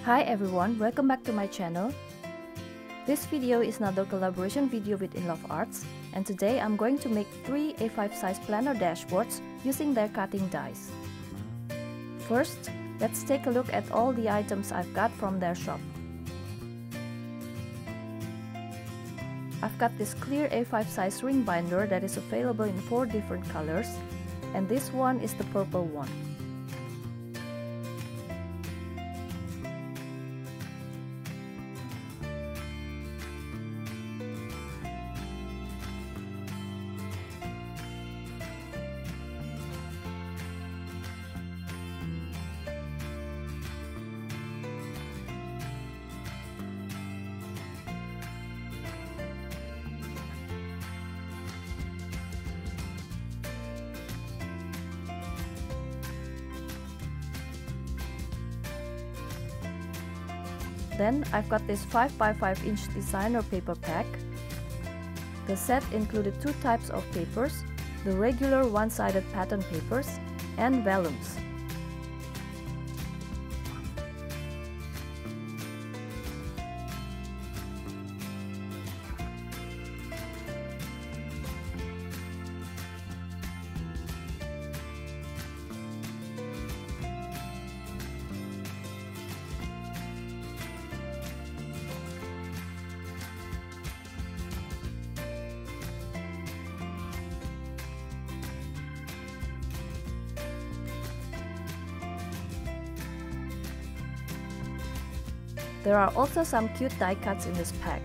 Hi everyone, welcome back to my channel. This video is another collaboration video with Inlovearts, and today I'm going to make 3 A5 size planner dashboards using their cutting dies. First, let's take a look at all the items I've got from their shop. I've got this clear A5 size ring binder that is available in 4 different colors, and this one is the purple one. Then I've got this 5x5 inch designer paper pack. The set included 2 types of papers, the regular one-sided pattern papers and vellums. There are also some cute die cuts in this pack.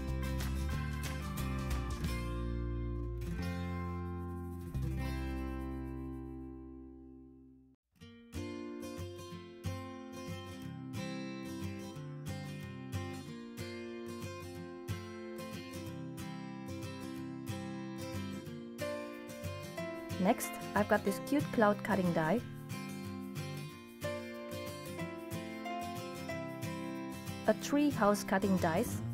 Next, I've got this cute cloud cutting die. A tree house cutting dies,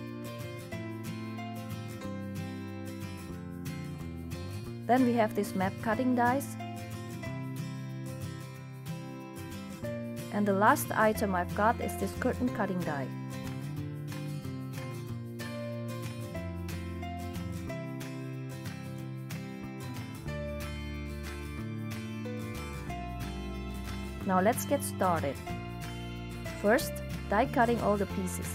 then we have this map cutting dies, and the last item I've got is this curtain cutting die. Now let's get started. First, die cutting all the pieces.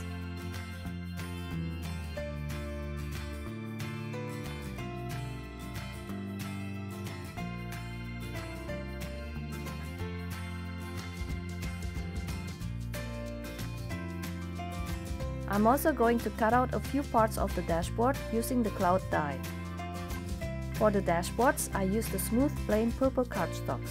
I'm also going to cut out a few parts of the dashboard using the cloud die. For the dashboards, I used the smooth plain purple cardstocks.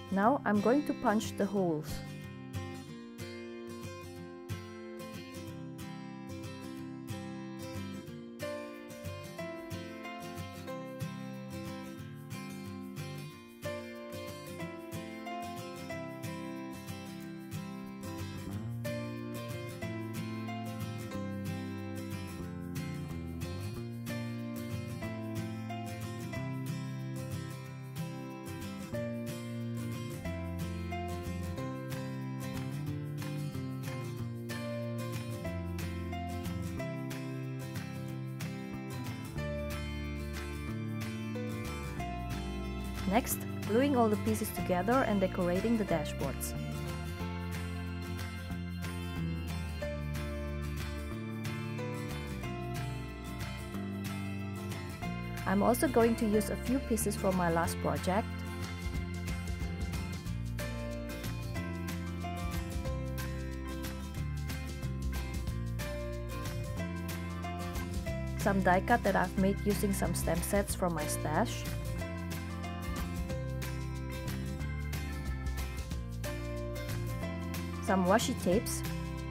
Now I'm going to punch the holes. Next, gluing all the pieces together and decorating the dashboards. I'm also going to use a few pieces from my last project. Some die cut that I've made using some stamp sets from my stash. Some washi tapes,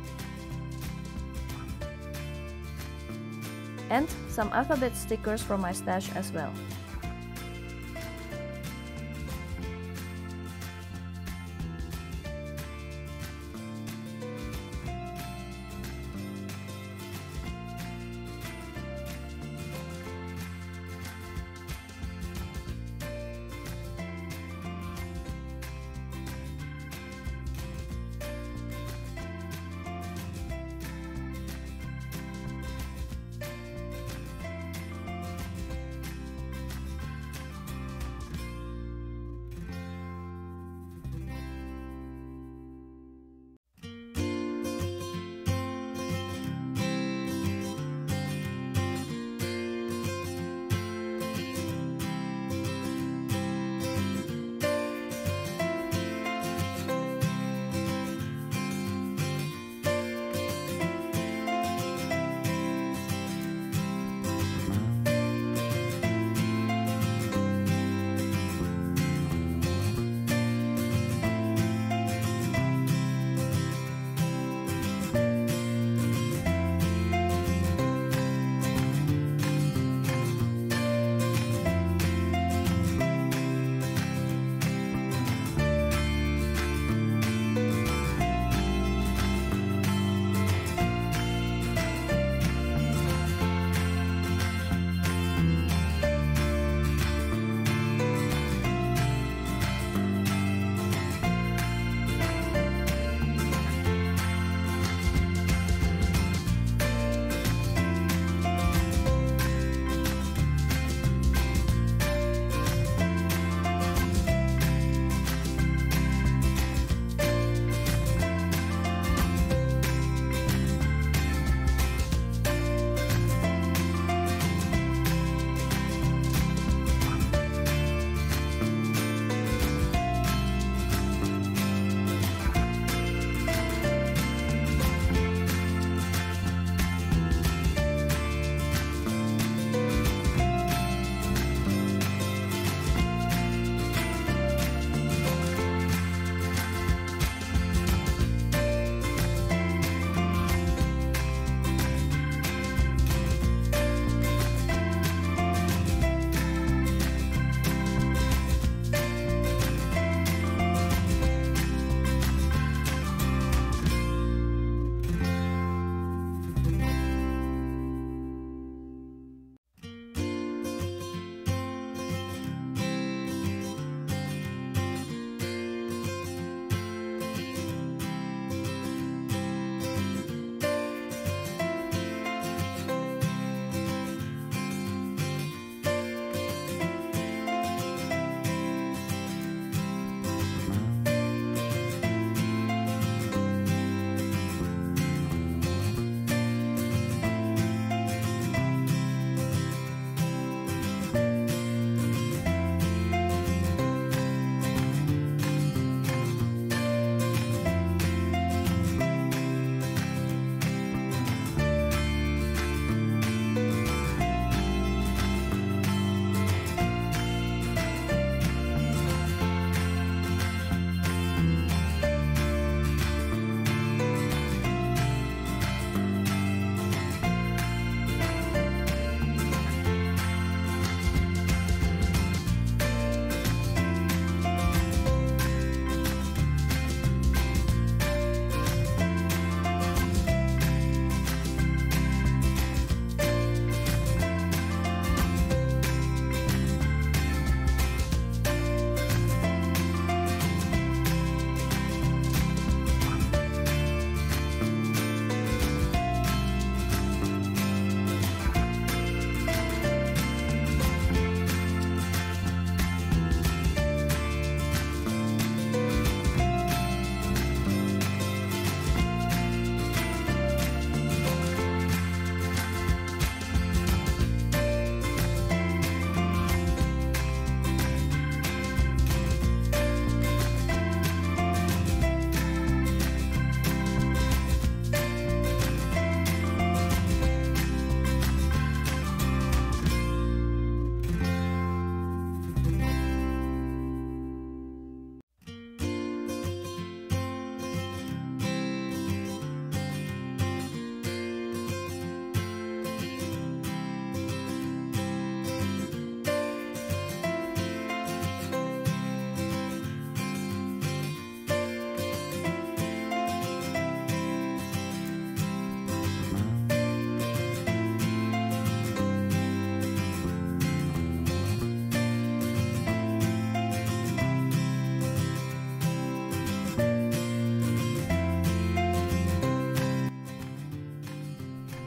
and some alphabet stickers from my stash as well.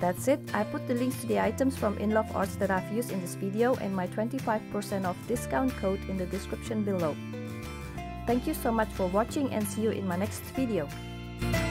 That's it. I put the links to the items from Inlovearts that I've used in this video and my 25% off discount code in the description below. Thank you so much for watching and see you in my next video.